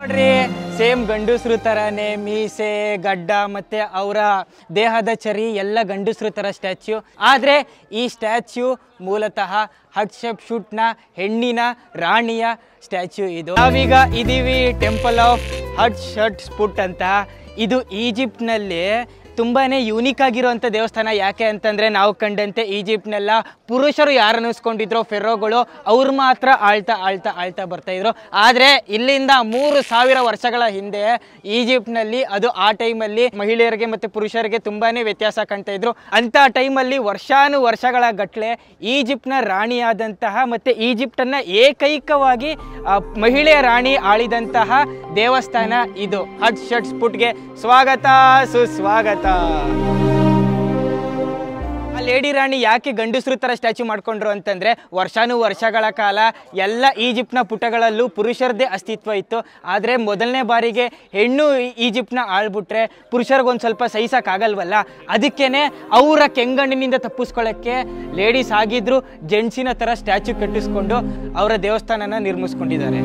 ನೋಡ್ರಿ ಸೇಮ್ ಗಂಡಸರು ತರಾನೇ ಮೀಸೆ ಗಡ್ಡ ಮತ್ತೆ ಅವರ ದೇಹದ ಚರಿ ಎಲ್ಲ ಗಂಡಸರು ತರ ಸ್ಟ್ಯಾಚ್ಯೂ. ಆದರೆ ಈ ಸ್ಟ್ಯಾಚ್ಯೂ ಮೂಲತಃ ಹಟ್ಷೆಪ್ಸುಟ್ನ ಹೆಣ್ಣಿನ ರಾಣಿಯ ಸ್ಟ್ಯಾಚ್ಯೂ. ಇದು ನಾವೀಗ ಇದೀವಿ ಟೆಂಪಲ್ ಆಫ್ ಹಟ್ಷೆಪ್ಸುಟ್ ಅಂತ. ಇದು ಈಜಿಪ್ಟ್ನಲ್ಲಿ ತುಂಬಾನೇ ಯೂನಿಕ್ ಆಗಿರುವಂಥ ದೇವಸ್ಥಾನ. ಯಾಕೆ ಅಂತಂದರೆ ನಾವು ಕಂಡಂತೆ ಈಜಿಪ್ಟ್ನೆಲ್ಲ ಪುರುಷರು ಯಾರು ಅನ್ನಿಸ್ಕೊಂಡಿದ್ರು ಫೆರೋಗಳು, ಅವ್ರು ಮಾತ್ರ ಆಳ್ತಾ ಬರ್ತಾಯಿದ್ರು. ಆದರೆ ಇಲ್ಲಿಂದ 3000 ವರ್ಷಗಳ ಹಿಂದೆ ಈಜಿಪ್ಟ್ನಲ್ಲಿ ಅದು ಆ ಟೈಮಲ್ಲಿ ಮಹಿಳೆಯರಿಗೆ ಮತ್ತು ಪುರುಷರಿಗೆ ತುಂಬಾ ವ್ಯತ್ಯಾಸ ಕಾಣ್ತಾ ಇದ್ರು. ಅಂಥ ಟೈಮಲ್ಲಿ ವರ್ಷಗಳ ಗಟ್ಟಲೆ ಈಜಿಪ್ಟ್ನ ರಾಣಿಯಾದಂತಹ ಮತ್ತು ಈಜಿಪ್ಟನ್ನು ಏಕೈಕವಾಗಿ ಮಹಿಳೆಯ ರಾಣಿ ಆಳಿದಂತಹ ದೇವಸ್ಥಾನ ಇದು. ಹಟ್ಷೆಪ್ಸುಟ್ಗೆ ಸ್ವಾಗತ ಸುಸ್ವಾಗತ. ಆ ಲೇಡಿ ರಾಣಿ ಯಾಕೆ ಗಂಡಸರು ಥರ ಸ್ಟ್ಯಾಚ್ಯೂ ಮಾಡ್ಕೊಂಡ್ರು ಅಂತಂದರೆ ವರ್ಷಗಳ ಕಾಲ ಎಲ್ಲ ಈಜಿಪ್ಟ್ನ ಪುಟಗಳಲ್ಲೂ ಪುರುಷರದೇ ಅಸ್ತಿತ್ವ ಇತ್ತು. ಆದರೆ ಮೊದಲನೇ ಬಾರಿಗೆ ಹೆಣ್ಣು ಈಜಿಪ್ಟ್ನ ಆಳ್ಬಿಟ್ರೆ ಪುರುಷರಿಗೊಂದು ಸ್ವಲ್ಪ ಸಹಿಸೋಕ್ಕಾಗಲ್ವಲ್ಲ, ಅದಕ್ಕೇ ಅವರ ಕೆಂಗಣ್ಣಿನಿಂದ ತಪ್ಪಿಸ್ಕೊಳ್ಳೋಕ್ಕೆ ಲೇಡೀಸ್ ಆಗಿದ್ರು ಜೆಂಟ್ಸಿನ ಥರ ಸ್ಟ್ಯಾಚ್ಯೂ ಕಟ್ಟಿಸ್ಕೊಂಡು ಅವರ ದೇವಸ್ಥಾನನ ನಿರ್ಮಿಸ್ಕೊಂಡಿದ್ದಾರೆ.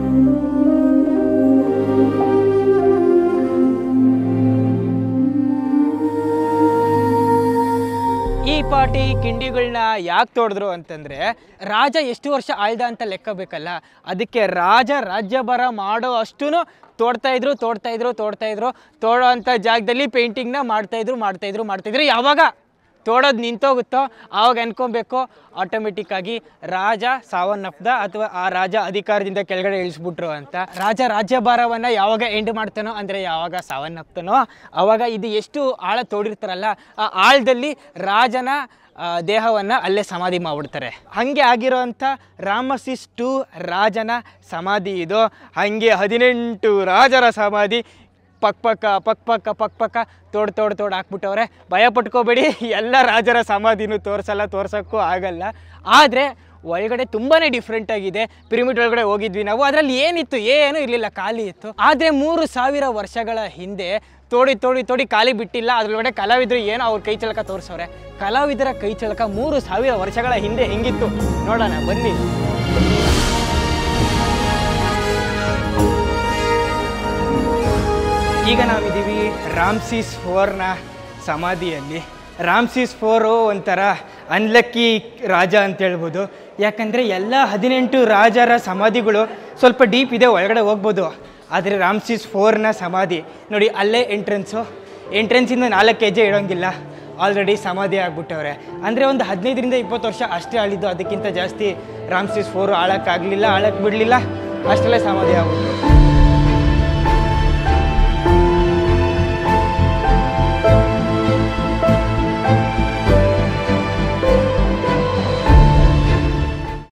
ಈ ಪಾಟಿ ಕಿಂಡಿಗಳನ್ನ ಯಾಕೆ ತೋಡಿದ್ರು ಅಂತಂದರೆ ರಾಜ ಎಷ್ಟು ವರ್ಷ ಆಳ್ದ ಅಂತ ಲೆಕ್ಕ ಬೇಕಲ್ಲ, ಅದಕ್ಕೆ ರಾಜ ರಾಜ್ಯಭಾರ ಮಾಡೋ ಅಷ್ಟೂ ತೋಡೋ ಅಂಥ ಜಾಗದಲ್ಲಿ ಪೇಂಟಿಂಗ್ನ ಮಾಡ್ತಾಯಿದ್ರು. ಯಾವಾಗ ತೋಡೋದು ನಿಂತೋಗುತ್ತೋ ಆವಾಗ ಅನ್ಕೊಬೇಕು ಆಟೋಮೆಟಿಕ್ಕಾಗಿ ರಾಜ ಸಾವನ್ನಪ್ದ ಅಥವಾ ಆ ರಾಜ ಅಧಿಕಾರದಿಂದ ಕೆಳಗಡೆ ಇಳಿಸ್ಬಿಟ್ರು ಅಂತ. ರಾಜ ರಾಜ್ಯಭಾರವನ್ನು ಯಾವಾಗ ಎಂಡ್ ಮಾಡ್ತಾನೋ ಅಂದರೆ ಯಾವಾಗ ಸಾವನ್ನಪ್ತಾನೋ ಆವಾಗ ಇದು ಎಷ್ಟು ಆಳ ತೋಡಿರ್ತಾರಲ್ಲ ಆ ಆಳದಲ್ಲಿ ರಾಜನ ದೇಹವನ್ನು ಅಲ್ಲೇ ಸಮಾಧಿ ಮಾಡಿಬಿಡ್ತಾರೆ. ಹಾಗೆ ಆಗಿರೋವಂಥ ರಾಮಸಿಸ್ II ರಾಜನ ಸಮಾಧಿ ಇದು. ಹಾಗೆ 18 ರಾಜರ ಸಮಾಧಿ ಪಕ್ಕ ತೋಡ್ ಹಾಕ್ಬಿಟ್ಟವ್ರೆ. ಭಯ ಪಟ್ಕೋಬೇಡಿ, ಎಲ್ಲ ರಾಜರ ಸಮಾಧಿನೂ ತೋರ್ಸೋಕ್ಕೂ ಆಗಲ್ಲ. ಆದರೆ ಒಳಗಡೆ ತುಂಬಾ ಡಿಫ್ರೆಂಟ್ ಆಗಿದೆ. ಪಿರಮಿಡ್ ಒಳಗಡೆ ಹೋಗಿದ್ವಿ ನಾವು, ಅದರಲ್ಲಿ ಏನಿತ್ತು, ಏನೂ ಇರಲಿಲ್ಲ, ಖಾಲಿ ಇತ್ತು. ಆದರೆ 3000 ವರ್ಷಗಳ ಹಿಂದೆ ತೋಡಿ ಖಾಲಿ ಬಿಟ್ಟಿಲ್ಲ. ಅದರೊಳಗಡೆ ಕಲಾವಿದರು ಏನೋ ಅವ್ರ ಕೈ ಚಳಕ ತೋರಿಸವ್ರೆ. ಕಲಾವಿದರ ಕೈ ಚಳಕ 3000 ವರ್ಷಗಳ ಹಿಂದೆ ಹೆಂಗಿತ್ತು ನೋಡೋಣ ಬನ್ನಿ. ಈಗ ನಾವಿದ್ದೀವಿ ರಾಮ್ಸಿಸ್ IV ಸಮಾಧಿಯಲ್ಲಿ. ರಾಮ್ಸಿಸ್ IV ಒಂಥರ ಅನ್ಲಕ್ಕಿ ರಾಜ ಅಂತ ಹೇಳ್ಬೋದು. ಯಾಕಂದರೆ ಎಲ್ಲ 18 ರಾಜರ ಸಮಾಧಿಗಳು ಸ್ವಲ್ಪ ಡೀಪ್ ಇದೆ, ಒಳಗಡೆ ಹೋಗ್ಬೋದು. ಆದರೆ ರಾಮ್ಸಿಸ್ IV ಸಮಾಧಿ ನೋಡಿ, ಅಲ್ಲೇ ಎಂಟ್ರೆನ್ಸಿಂದ 4 ಹೆಜ್ಜೆ ಇಡೋಂಗಿಲ್ಲ, ಆಲ್ರೆಡಿ ಸಮಾಧಿ ಆಗಿಬಿಟ್ಟವ್ರೆ. ಅಂದರೆ ಒಂದು 15ರಿಂದ 20 ವರ್ಷ ಅಷ್ಟೇ ಆಳಿದ್ದು, ಅದಕ್ಕಿಂತ ಜಾಸ್ತಿ ರಾಮ್ಸಿಸ್ IV ಆಳಕ್ಕೆ ಬಿಡಲಿಲ್ಲ, ಅಷ್ಟರಲ್ಲೇ ಸಮಾಧಿ ಆಗ್ಬಿಟ್ರು.